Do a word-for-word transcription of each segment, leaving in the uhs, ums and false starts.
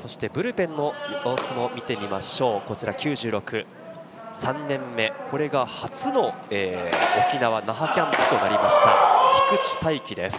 そしてブルペンの様子も見てみましょう。こちらきゅうじゅうろく、さんねんめ、これが初の、えー、沖縄那覇キャンプとなりました菊池大輝です。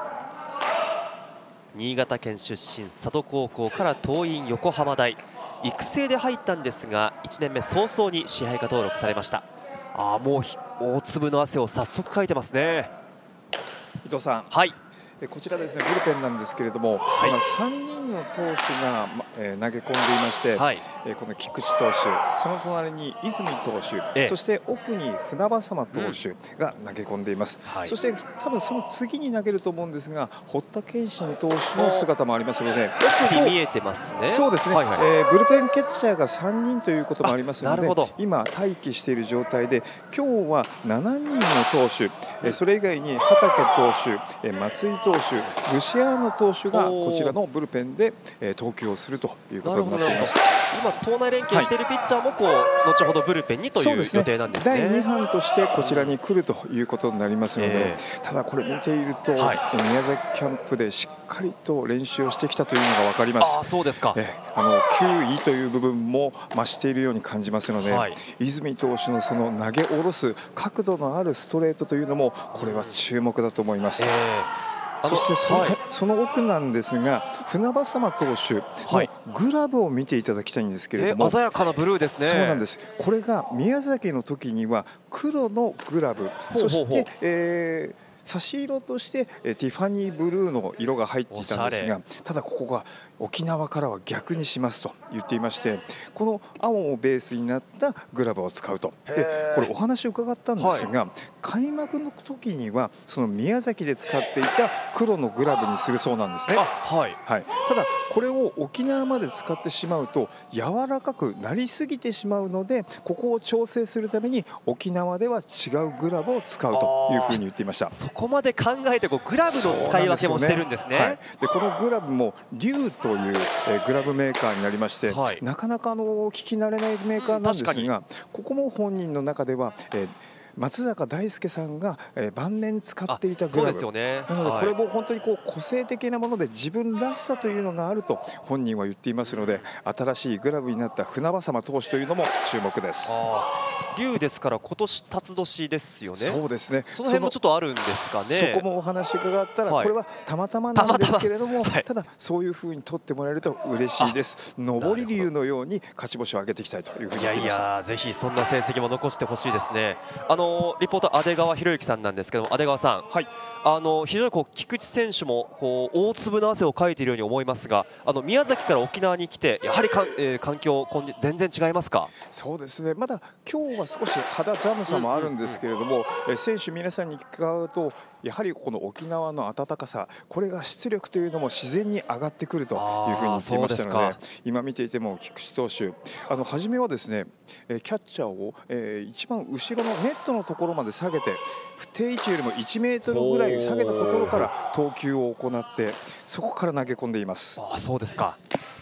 新潟県出身、佐渡高校から桐蔭横浜大、育成で入ったんですがいちねんめ早々に支配下登録されました。あー、もう大粒の汗を早速かいてますね。 伊藤さん、 はい、 こちらですね、ブルペンなんですけれども、はい、今さんにんの投手が、えー、投げ込んでいまして、はい、えー、この菊池投手、その隣に泉投手、ええ、そして奥に船場様投手が投げ込んでいます、うん、はい、そして多分その次に投げると思うんですが堀田健信投手の姿もありますので、 奥に見えてますね。 そうですね、はいはい、えー、ブルペンキャッチャーがさんにんということもありますので、今待機している状態で、今日はしちにんの投手、えー、それ以外に畠投手、えー、松井投手、ルシアーノ投手がこちらのブルペンで、えー、投球をするということになっています。 今党内連携しているピッチャーもこう、はい、後ほどブルペンにという予定なんですね。 だいに班としてこちらに来るということになりますので、えー、ただこれ見ていると、はい、宮崎キャンプでしっかりと練習をしてきたというのが分かります。 あ、そうですか。 えー、あの球威という部分も増しているように感じますので、はい、泉投手のその投げ下ろす角度のあるストレートというのもこれは注目だと思います。えーそしてその、はい、その奥なんですが船場様投手のグラブを見ていただきたいんですけれども、 えー、鮮やかなブルーですね。 そうなんです。これが宮崎の時には黒のグラブ、そして、えー差し色としてティファニーブルーの色が入っていたんですが、ただここが沖縄からは逆にしますと言っていまして、この青をベースになったグラブを使うと。でこれお話を伺ったんですが、はい、開幕の時にはその宮崎で使っていた黒のグラブにするそうなんですね。はいはい、ただこれを沖縄まで使ってしまうと柔らかくなりすぎてしまうので、ここを調整するために沖縄では違うグラブを使うというふうに言っていました。 そこまで考えてこうグラブの使い分けもしてるんですね。 はい、でこのグラブも龍という、えー、グラブメーカーになりまして、はい、なかなかあの聞き慣れないメーカーなんですが、うん、ここも本人の中では、えー松坂大輔さんが、えー、晩年使っていたグラブ、ね、なのでこれも本当にこう個性的なもので自分らしさというのがあると本人は言っていますので、新しいグラブになった船場様投手というのも注目です。 龍ですから今年辰年ですよね。 そうですね。 その辺もちょっとあるんですかね。 そこもお話伺ったら、これはたまたまなんですけれども、ただそういうふうに取ってもらえると嬉しいです。上り龍のように勝ち星を上げていきたいというふうに言っていました。 いやいや、ぜひそんな成績も残してほしいですね。あのリポーター阿出川博之さんなんですけども、阿出川さん、はい、あの非常にこう菊池選手もこう大粒の汗をかいているように思いますが、あの宮崎から沖縄に来てやはりかん、えー、環境全然違いますか。 そうですね。まだ今日は少し肌寒さもあるんですけれども、え選手皆さんに伺うとやはりこの沖縄の暖かさ、これが出力というのも自然に上がってくるというふうに言っていましたので、今見ていても菊池投手、あの初めはですねキャッチャーを、えー、一番後ろのネットのところまで下げて、定位置よりもいちメートルぐらい下げたところから投球を行って、そこから投げ込んでいます。 ああ、そうですか。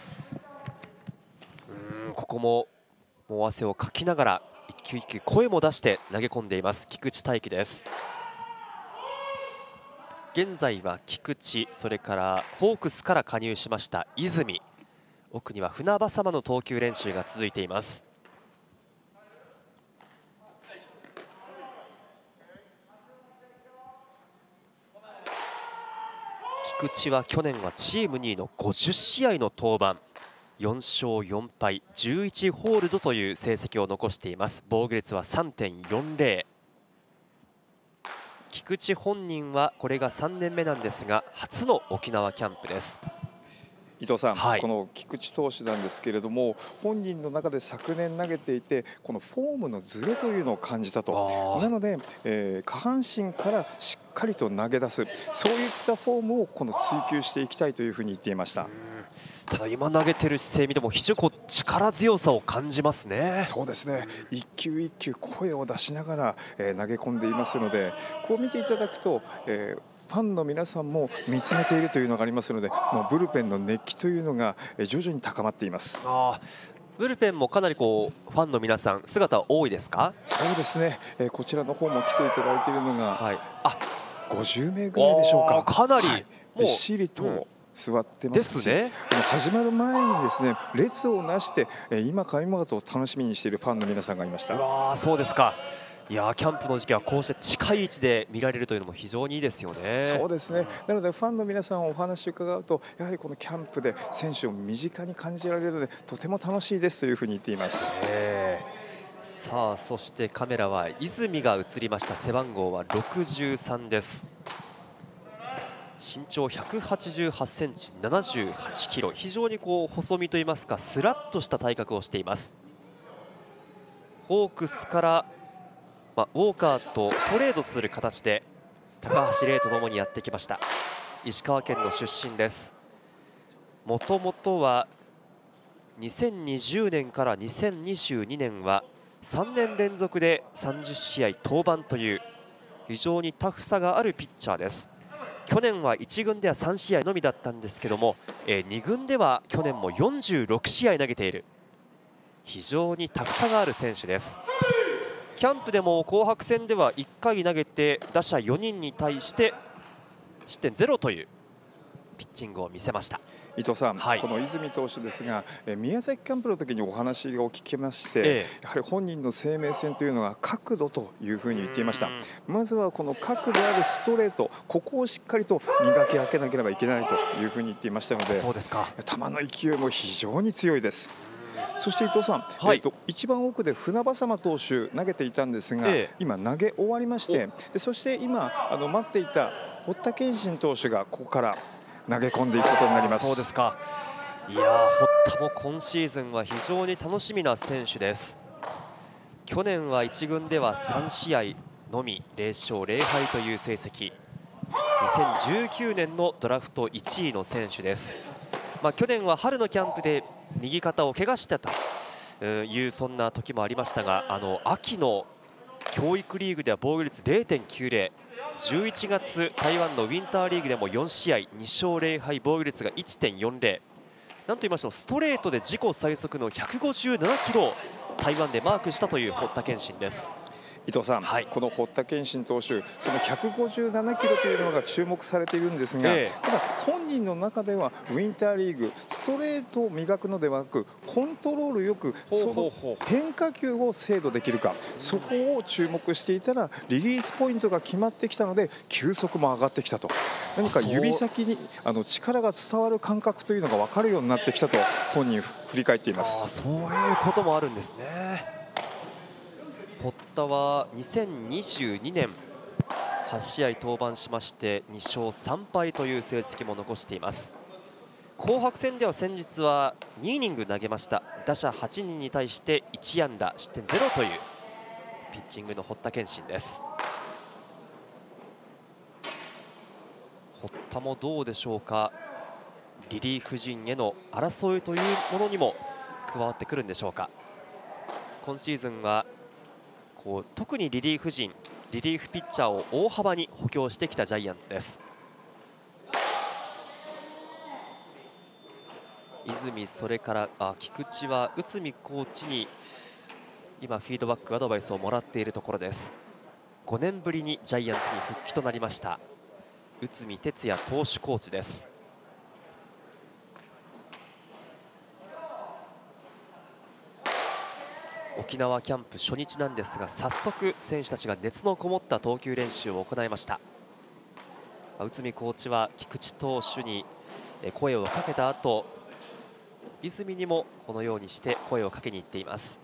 うん、ここももう汗をかきながら一球一球声も出して投げ込んでいます菊池大輝です。現在は菊池、それからホークスから加入しました泉、奥には船場様の投球練習が続いています。菊池は去年はチームにいのごじゅっしあいの登板、よんしょうよんぱいじゅういちホールドという成績を残しています。防御率は さんてんよんぜろ。菊池本人はこれがさんねんめなんですが初の沖縄キャンプです。 伊藤さん、はい、この菊池投手なんですけれども、本人の中で昨年投げていてこのフォームのズレというのを感じたと。なので、えー、下半身からしっかりと投げ出す、そういったフォームをこの追求していきたいというふうに言っていました。 ただ今投げてる姿勢見ても非常にこう力強さを感じますね。 そうですね。一球一球声を出しながら、えー、投げ込んでいますので、こう見ていただくと、えーファンの皆さんも見つめているというのがありますので、もうブルペンの熱気というのが徐々に高まっています。 あブルペンもかなりこうファンの皆さん姿多いですか。 そうですね、えー、こちらの方も来ていただいているのが、はい、あごじゅうめいぐらいでしょうか。 かなり、 はい、びっしりと、うん、 座ってますし、 ですね、 始まる前にですね列をなして今か今かと楽しみにしているファンの皆さんがいました。 うわー、そうですか。いやー、キャンプの時期はこうして近い位置で見られるというのも非常にいいですよね。 そうですね。なのでファンの皆さんお話を伺うと、やはりこのキャンプで選手を身近に感じられるのでとても楽しいですというふうに言っています。 えー、さあ、そしてカメラは泉が映りました。背番号はろくじゅうさんです。身長ひゃくはちじゅうはちセンチ、ななじゅうはちキロ、非常にこう細身といいますかスラッとした体格をしています。ホークスから、まあ、ウォーカーとトレードする形で高橋礼とともにやってきました。石川県の出身です。もともとはにせんにじゅうねんからにせんにじゅうにねんはさんねん連続でさんじゅっしあい登板という非常にタフさがあるピッチャーです。去年はいち軍ではさんしあいのみだったんですけども、えー、に軍では去年もよんじゅうろくしあい投げている非常にタフさがある選手です。キャンプでも紅白戦ではいっかい投げて打者よにんに対して失点ゼロというピッチングを見せました。 伊藤さん、 はい、 この泉投手ですが、え宮崎キャンプの時にお話を聞きまして、ええ、やはり本人の生命線というのは角度というふうに言っていました。まずはこの角度あるストレート、ここをしっかりと磨き上げなければいけないというふうに言っていましたので、 そうですか。 球の勢いも非常に強いです。そして伊藤さん、 はい、 えー、と一番奥で船場様投手投げていたんですが、ええ、今投げ終わりまして、でそして今あの待っていた堀田健信投手がここから投げ込んでいくことになります。 そうですか。いやー、堀田も今シーズンは非常に楽しみな選手です。去年はいち軍ではさんしあいのみぜろしょうぜろはいという成績。にせんじゅうきゅうねんのドラフトいちいの選手です。まあ、去年は春のキャンプで右肩を怪我してたというそんな時もありましたが、あの秋の教育リーグでは防御率 れいてんきゅうぜろ、じゅういちがつ台湾のウィンターリーグでもよんしあいにしょうぜろはい、防御率が いちてんよんぜろ、なんと言いましてもストレートで自己最速のひゃくごじゅうななキロを台湾でマークしたという堀田健信です。 伊藤さん、はい、この堀田健信投手、そのひゃくごじゅうななキロというのが注目されているんですが、ええ、ただ本人の中ではウィンターリーグストレートを磨くのではなくコントロールよくその変化球を精度できるか、そこを注目していたらリリースポイントが決まってきたので球速も上がってきたと、何か指先にあの力が伝わる感覚というのが分かるようになってきたと本人振り返っています。 あ、そういうこともあるんですね。堀田はにせんにじゅうにねんはちしあい登板しましてにしょうさんぱいという成績も残しています。紅白戦では先日はにイニング投げました。打者はちにんに対していちあんだ失点ゼロというピッチングの堀田健信です。堀田もどうでしょうか、リリーフ陣への争いというものにも加わってくるんでしょうか。今シーズンはこう特にリリーフ陣、リリーフピッチャーを大幅に補強してきたジャイアンツです。泉、それからあ菊池は内海コーチに今フィードバックアドバイスをもらっているところです。ごねんぶりにジャイアンツに復帰となりました内海哲也投手コーチです。沖縄キャンプ初日なんですが、早速選手たちが熱のこもった投球練習を行いました。内海コーチは菊池投手に声をかけた後、泉にもこのようにして声をかけに行っています。